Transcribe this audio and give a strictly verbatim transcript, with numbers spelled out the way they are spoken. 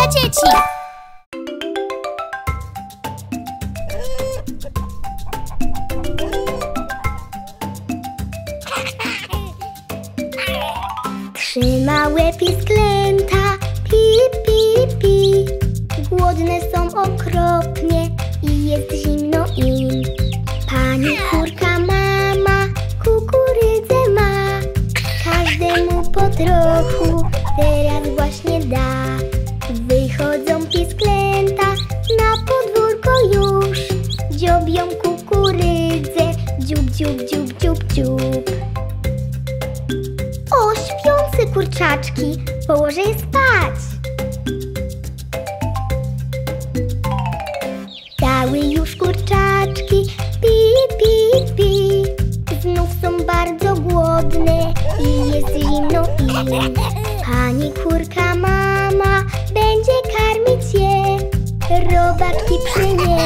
dla dzieci. Trzy małe pisklęta, pi, pi, pi. Głodne są okropnie i jest zimno im. Pani kurka mama kukurydzę ma. Każdemu po trochu teraz właśnie da. Wychodzą pisklęta na podwórko już. Dziobią kukurydzę, dziób, dziób, dziób, dziób, dziób. O, śpiące kurczaczki, położę je spać. Dały już kurczaczki, pi, pi, pi. Znów są bardzo głodne i jest zimno im. Pani kurka mama będzie karmić je. Robaczki przyniesie